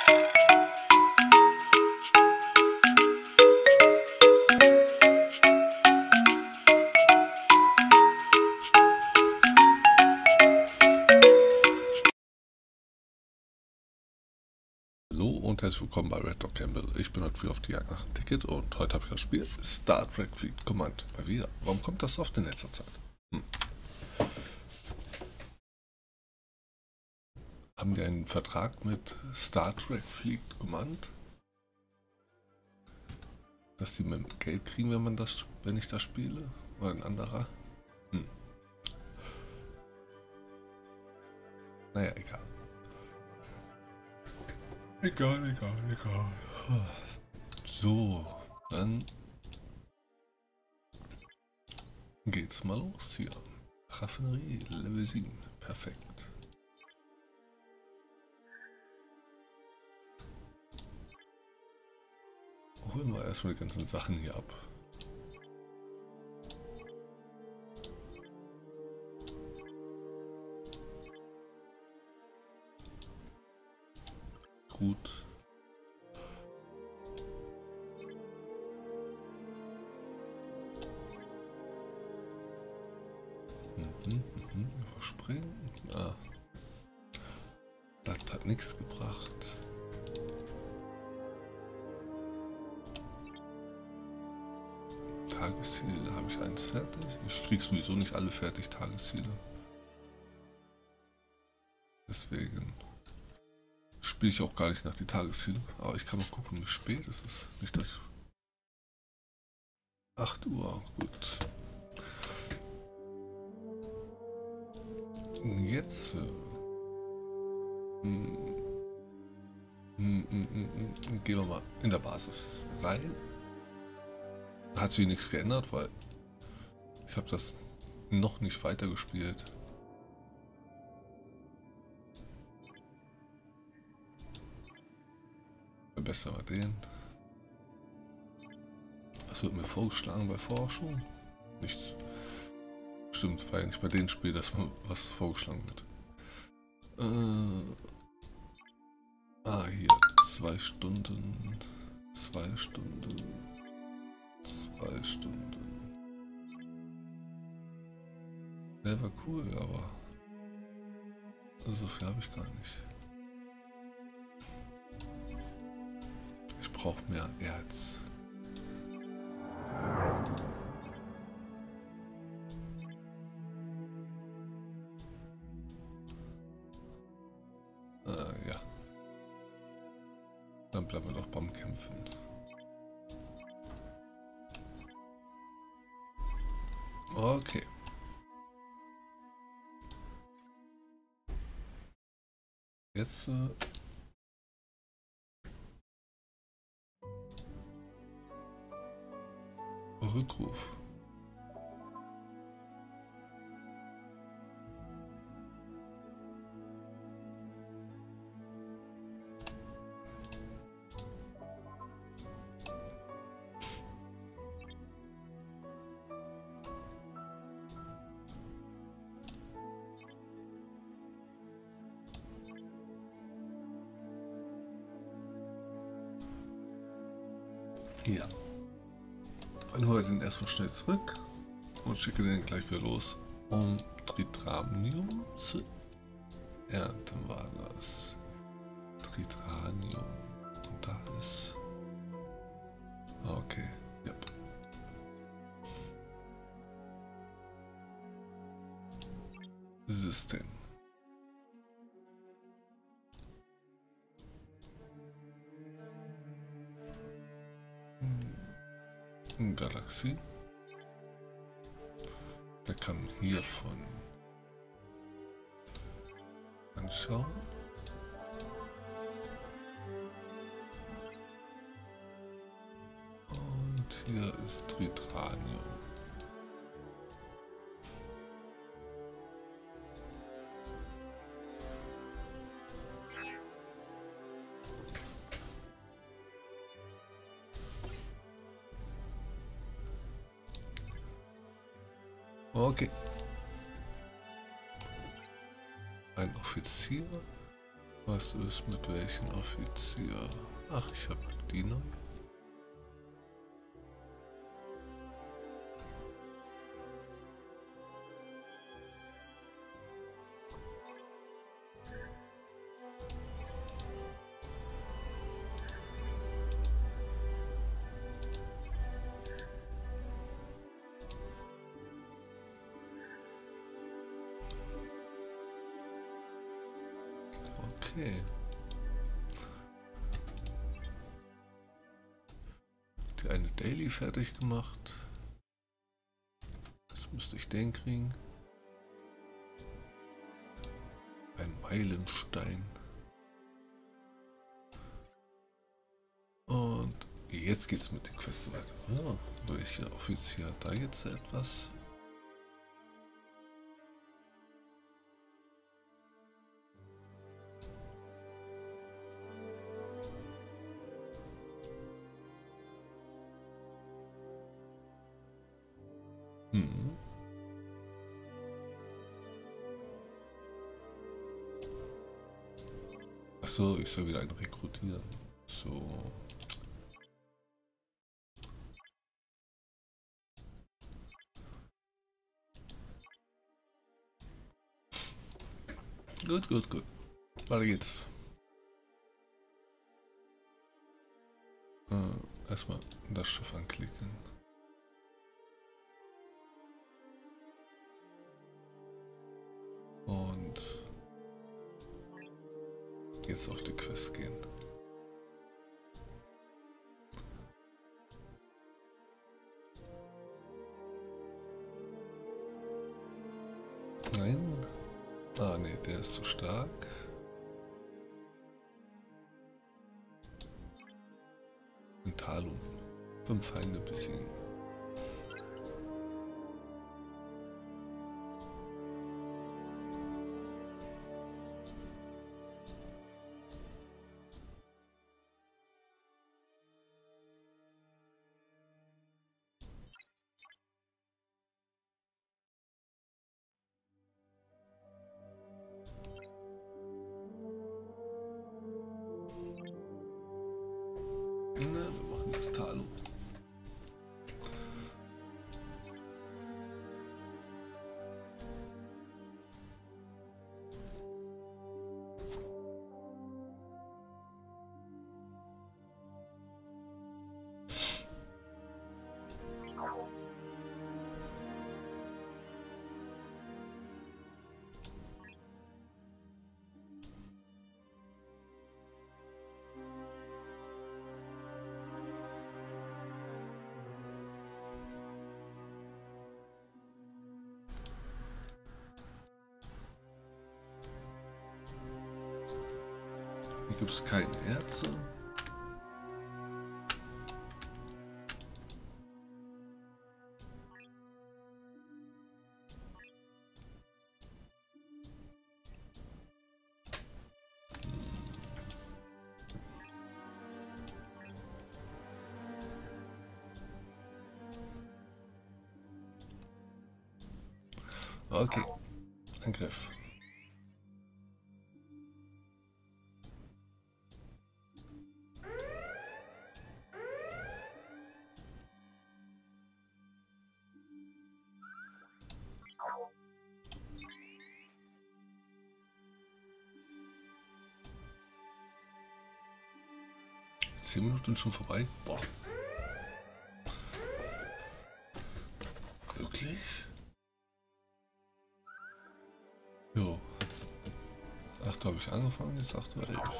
Hallo und herzlich willkommen bei Red Dog Campbell. Ich bin heute wieder auf die Jagd nach einem Ticket und heute habe ich das Spiel Star Trek Fleet Command mal wieder. Warum kommt das so oft in letzter Zeit? Haben die einen Vertrag mit Star Trek Fleet Command? Dass die mit Geld kriegen, wenn ich das spiele? Oder ein anderer? Naja, egal. Egal. So, dann geht's mal los hier. Raffinerie, Level 7. Perfekt. Holen wir erstmal die ganzen Sachen hier ab. Gut. Verspringen. Ah. Das hat nichts gebracht. Tagesziele habe ich eins fertig. Ich krieg sowieso nicht alle fertig Tagesziele. Deswegen spiele ich auch gar nicht nach die Tagesziele. Aber ich kann mal gucken, wie spät es ist. Nicht, dass ich 8 Uhr, gut. Jetzt gehen wir mal in der Basis rein. Hat sich nichts geändert, weil ich habe das noch nicht weitergespielt. Besser mal den. Was wird mir vorgeschlagen bei Forschung? Nichts. Stimmt, war ja nicht bei dem Spiel, dass man was vorgeschlagen wird. Hier 2 Stunden. 2 Stunden. 2 Stunden. Der war cool, aber so viel habe ich gar nicht. Ich brauche mehr Erz. Ja. Dann bleiben wir doch beim Kämpfen. Okay. Jetzt Rückruf. Ja. Dann hole ich den erstmal schnell zurück und schicke den gleich wieder los, um Tritranium zu ernten. War das Tritranium? Und da ist. Okay, ja. System. Galaxie. Der kann hiervon anschauen. Und hier ist Tritranium. Okay. Ein Offizier Was ist mit welchem Offizier? Ach, ich habe die neu. Okay. Die eine Daily fertig gemacht. Jetzt müsste ich den kriegen. Ein Meilenstein. Und jetzt geht's mit der Quest weiter. Ja, welcher Offizier hat da jetzt etwas? Hm. Achso, ich soll wieder einen rekrutieren. So. Gut, gut, gut. Weiter geht's. Erstmal das Schiff anklicken. Und jetzt auf die Quest gehen. Nein. Ah, nee, der ist zu stark. Mentalum. 5 Feinde besiegen. Na, wir machen das Talo. Hier gibt es keine Erze. Okay, Angriff. Jetzt 10 Minuten schon vorbei. Boah. Wirklich? Jo. 8 habe ich angefangen, jetzt 8:11 Uhr.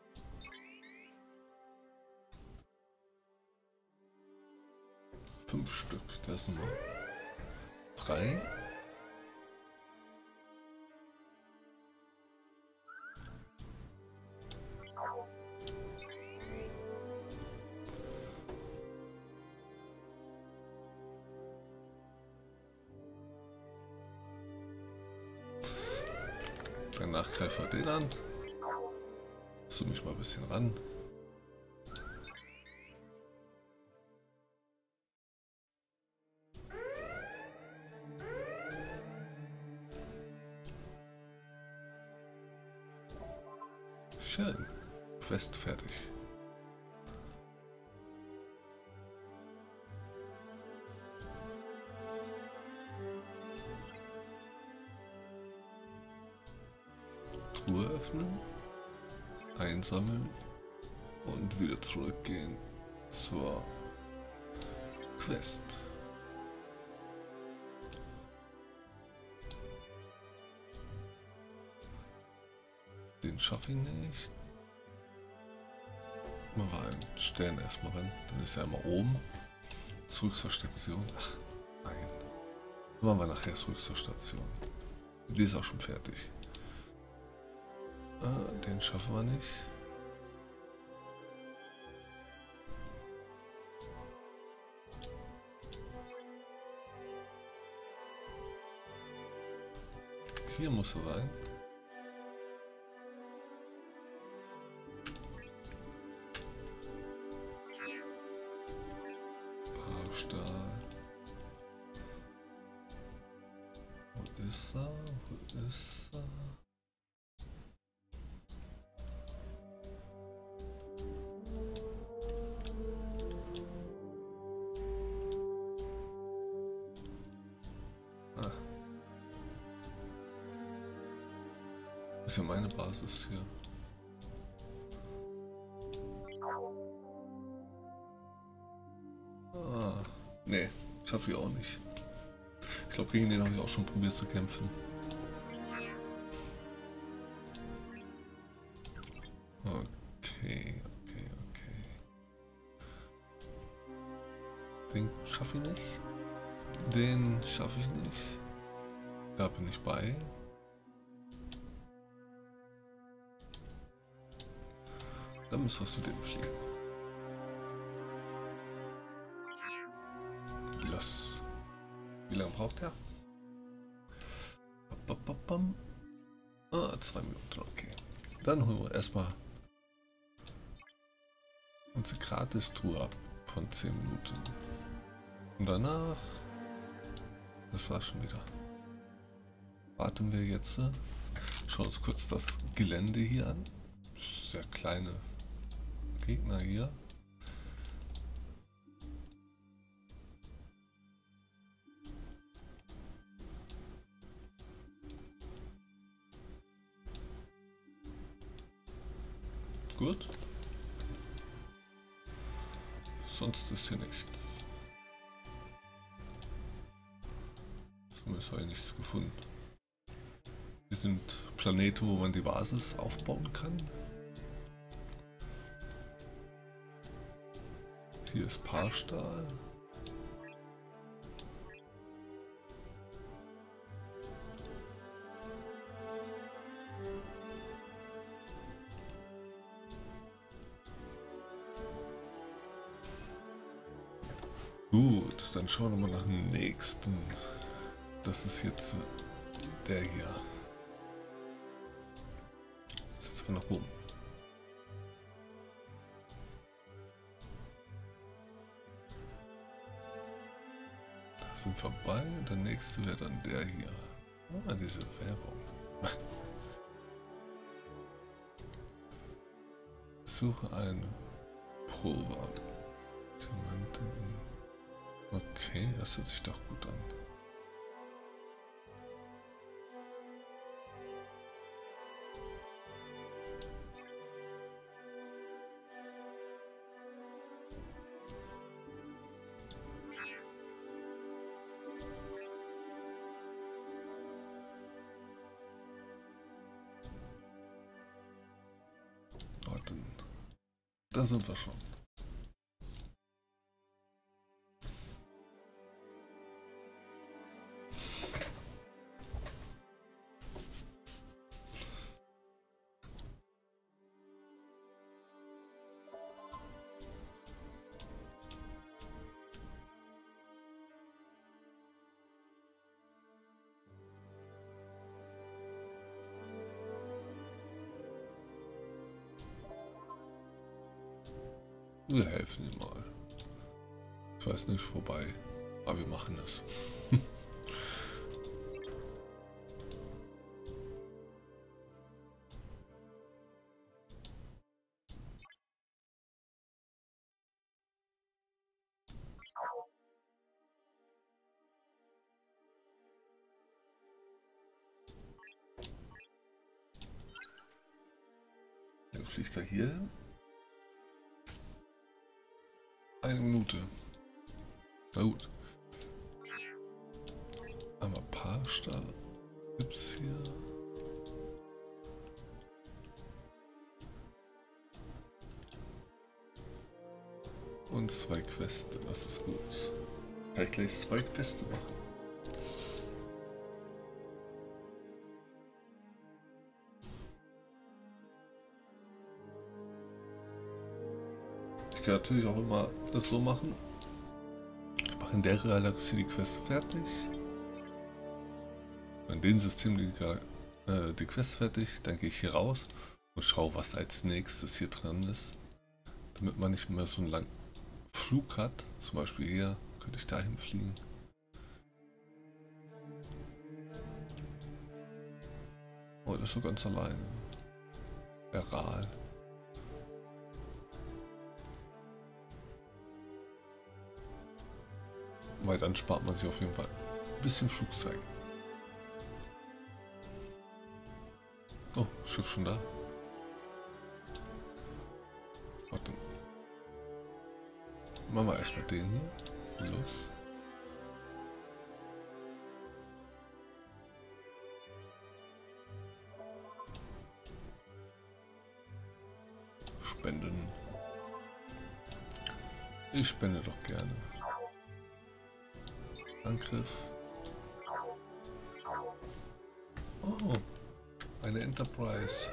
Fünf Stück, das sind wir. 3. Danach greifen wir den an. Zoom mich mal ein bisschen ran. Quest fertig. Truhe öffnen, einsammeln und wieder zurückgehen zur Quest. Den schaffe ich nicht. Mal einen Stern erstmal rein, dann ist er immer oben. Zurück zur Station. Ach, nein. Dann machen wir nachher zurück zur Station. Die ist auch schon fertig. Den schaffen wir nicht. Hier muss er sein. Stahl. Wo ist er? Wo ist er? Ah. Das ist ja meine Basis hier. Nee, schaffe ich auch nicht. Ich glaube, gegen den habe ich auch schon probiert zu kämpfen. Okay. Den schaffe ich nicht. Den schaffe ich nicht. Da bin ich bei. Dann müssen wir zu dem fliegen. Los. Wie lange braucht er? 2 Minuten, okay. Dann holen wir erstmal unsere Gratis-Tour ab von 10 Minuten. Und danach, das war schon wieder. Warten wir jetzt. Schauen uns kurz das Gelände hier an. Sehr kleine Gegner hier. Gut. Sonst ist hier nichts. Zumindest habe ich nichts gefunden. Hier sind Planete, wo man die Basis aufbauen kann. Hier ist Paarstahl. Gut, dann schauen wir mal nach dem nächsten. Das ist jetzt der hier. Setzen wir nach oben. Da sind wir vorbei. Der nächste wäre dann der hier. Ah, diese Werbung. Suche ein Pulver. Okay, das hört sich doch gut an. Da sind wir schon. Wir helfen ihm mal. Ich weiß nicht, vorbei, aber wir machen das. fliegt er hier hin? 1 Minute. Na gut. Einmal Paar-Star gibt's hier. Und 2 Quests, das ist gut. Kann ich gleich 2 Quests machen. Ich kann natürlich auch immer das so machen. Ich mache in der Galaxie die Quest fertig. In dem System die Quest fertig, dann gehe ich hier raus und schaue, was als nächstes hier dran ist. Damit man nicht mehr so einen langen Flug hat. Zum Beispiel hier könnte ich dahin fliegen. Oh, das ist so ganz alleine. Eral. Weil dann spart man sich auf jeden Fall ein bisschen Flugzeit. Oh, Schiff schon da. Warte. Machen wir erstmal den hier. Los. Spenden. Ich spende doch gerne. Angriff. Oh, eine Enterprise.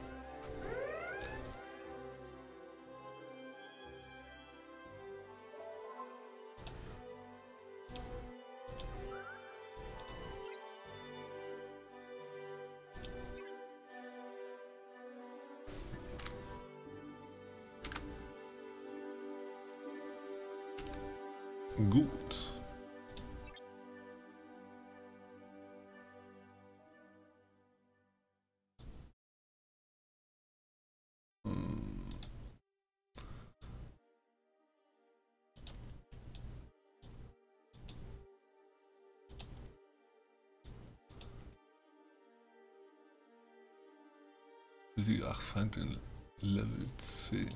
Gut. Besiege 8 Feinde in Level 10.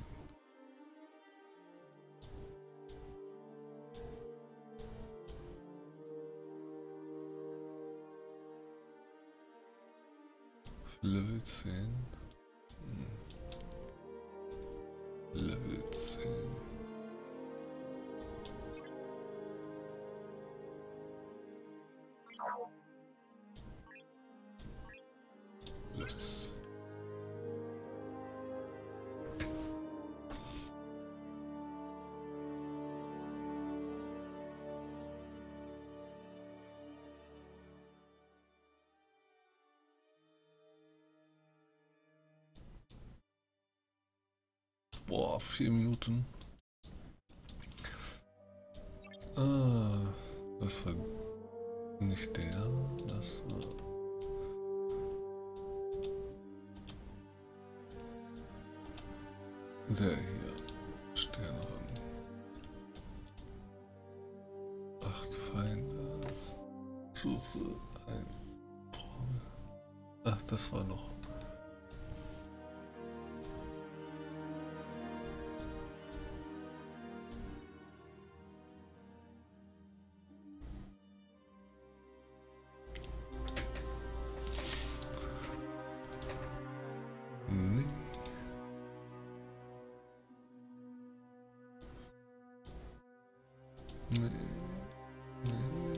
Level 10. Level 10. Los. Boah, 4 Minuten. Ah, das war nicht der, das war... Der hier. Sterneren. 8 Feinde. Suche ein Probe. Ach, das war noch. Nee. Nee. Nee.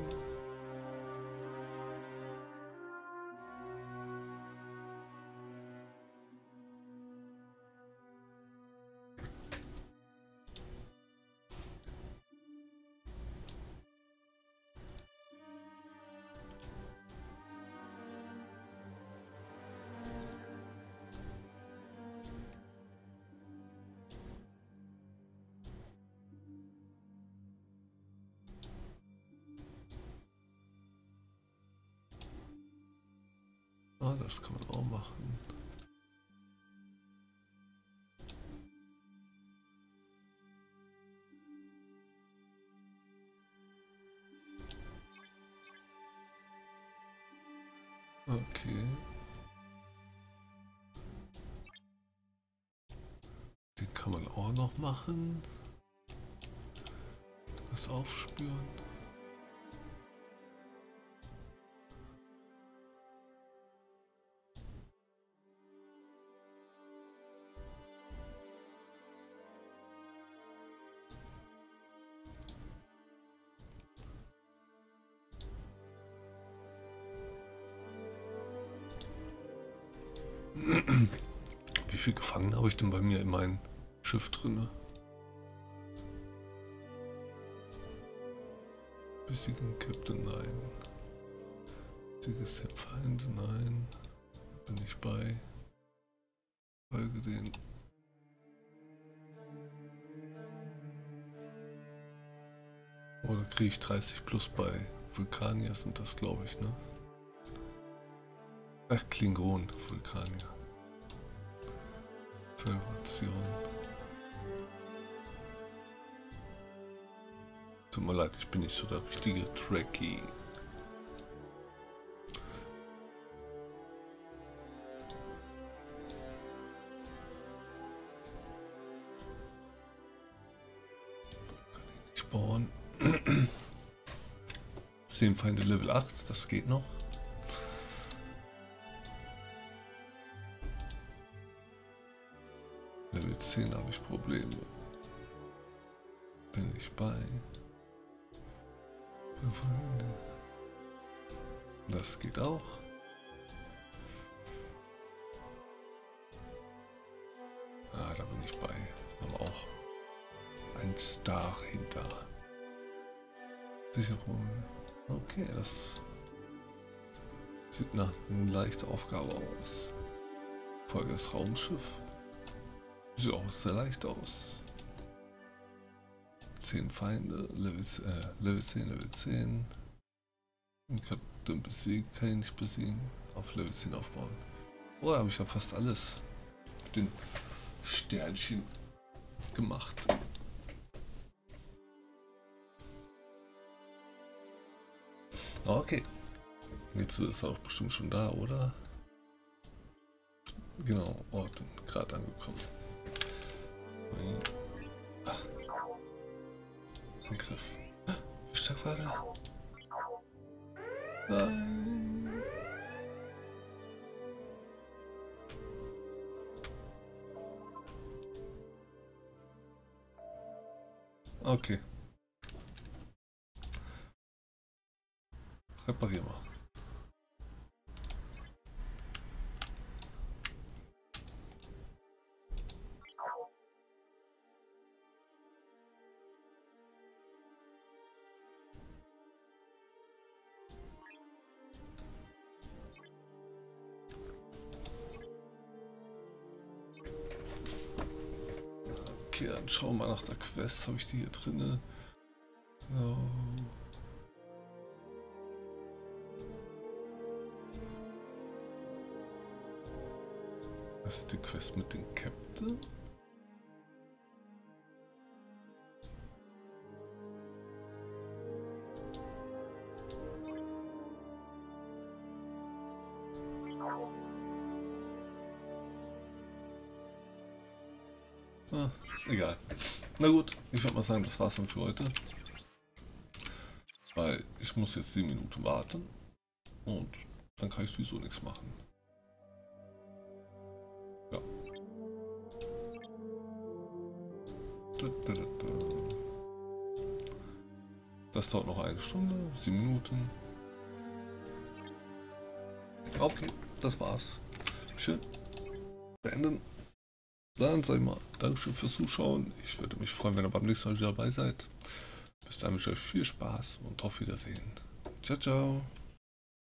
Ah, das kann man auch machen. Okay. kann man auch noch machen. Das aufspüren. Wie viele Gefangene habe ich denn bei mir in meinem Schiff drin? Besiegen Captain, nein. Besiege Feinde, nein. Bin ich bei. Folge den. Oder kriege ich 30 plus bei Vulkanier sind das, glaube ich, ne? Ach, Klingon, Vulkanier. Föderation. Tut mir leid, ich bin nicht so der richtige Trekkie. Kann ich nicht bauen. 10 Feinde Level 8, das geht noch. Level 10 habe ich Probleme. Bin ich bei. Das geht auch. Ah, da bin ich bei. Aber auch ein Star hinter. Sicherung. Okay, das sieht nach einer leichten Aufgabe aus. Folge das Raumschiff. Sieht auch sehr leicht aus. 10 Feinde, Level 10, Level 10. Ich habe den besiegt, kann ich nicht besiegen. Auf Level 10 aufbauen. Oh, da habe ich ja fast alles mit den Sternchen gemacht. Okay. Jetzt ist er doch bestimmt schon da, oder? Genau, Orten, gerade angekommen. Angriff. Wie stark war der? Nein. Okay. Reparieren wir. Okay, dann schauen wir mal nach der Quest. Habe ich die hier drin? So. Was ist die Quest mit dem Captain? Ah, egal. Na gut, ich würde mal sagen, das war's dann für heute. Weil ich muss jetzt 7 Minuten warten und dann kann ich sowieso nichts machen. Ja. Das dauert noch 1 Stunde, 7 Minuten. Okay, das war's. Schön. Beenden. Dann sag ich mal, Dankeschön fürs Zuschauen. Ich würde mich freuen, wenn ihr beim nächsten Mal wieder dabei seid. Bis dahin wünsche ich euch viel Spaß und auf Wiedersehen. Ciao, ciao.